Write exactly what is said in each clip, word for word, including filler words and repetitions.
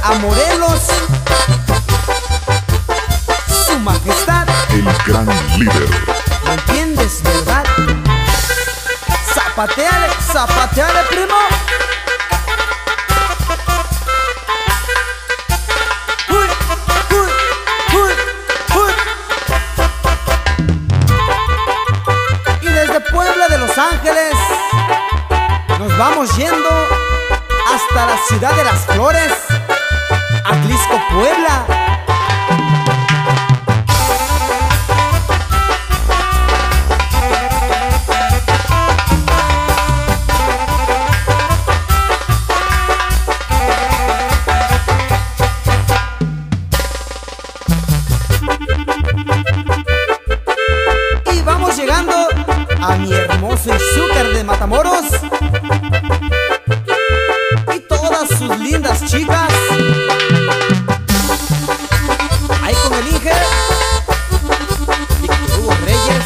a Morelos, su majestad, el gran líder. ¿me entiendes, verdad? Zapateale, zapateale, primo. Uy, uy, uy, uy. Y desde Puebla de Los Ángeles nos vamos yendo hasta la ciudad de Las Flores, Atlixco, Puebla. Y vamos llegando a mi hermoso Izúcar de Matamoros y todas sus lindas chicas. Ahí con el Inge Víctor Hugo Reyes.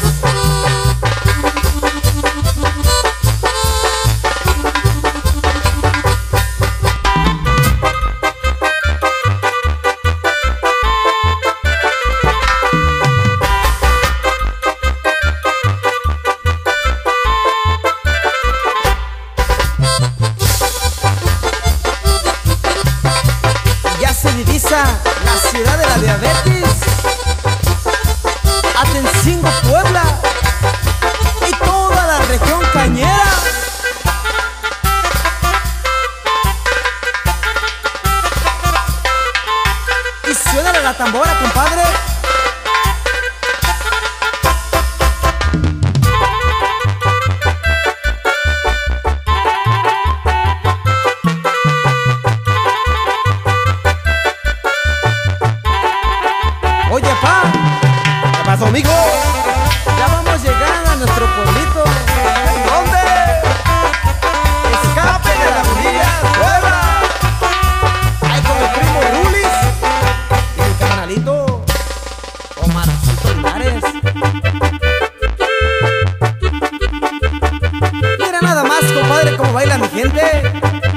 Se divisa la ciudad de la diabetes, Atencingo, Puebla y toda la región cañera. Y suena la tambora, compadre. Oye, pa, ¿qué pasó, mijo? Ya vamos llegando a nuestro pueblito. ¿Dónde? Escape de la orilla, Puebla. Ahí con el primo Rulis y el carnalito Omarcito Linares. Mira nada más, compadre, cómo baila mi gente.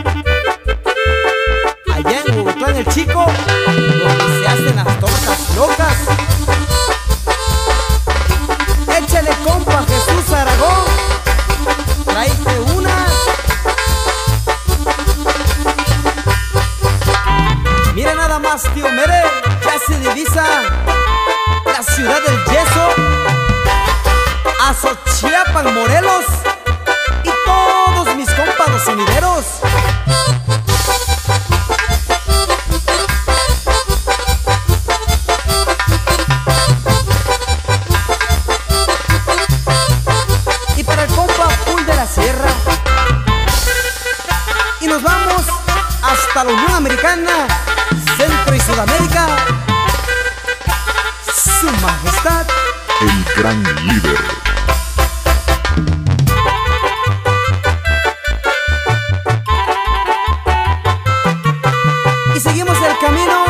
Allá en Hugotlán el Chico, donde se hacen las tortas locas. Échale, compa, Jesús Aragón, tráete una. Mira nada más, tío Mere, ya se divisa la ciudad del yeso, Azochiapan, Morelos y todos mis compas los sonideros. Sierra. Y nos vamos hasta la Unión Americana, Centro y Sudamérica, su majestad, el gran líder. Y seguimos el camino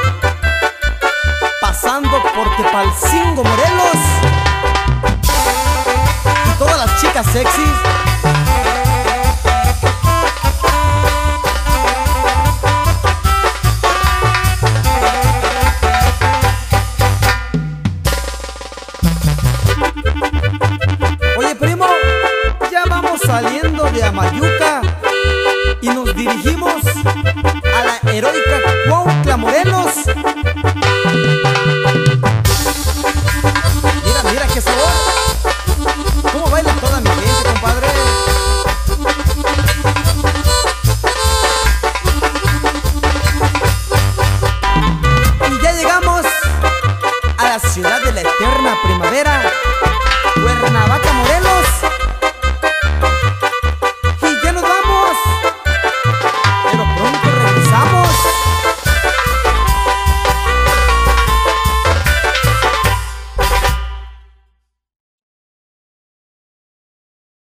pasando por Tepalcingo, Morelos, y todas las chicas sexys. Oye, primo, ya vamos saliendo de Amayuca y nos dirigimos a la heroica Cuautla, Morelos. Mira, mira qué sabor. ¿Cómo baila toda mi gente, compadre? Y ya llegamos a la ciudad de la eterna primavera, Cuernavaca, Morelos.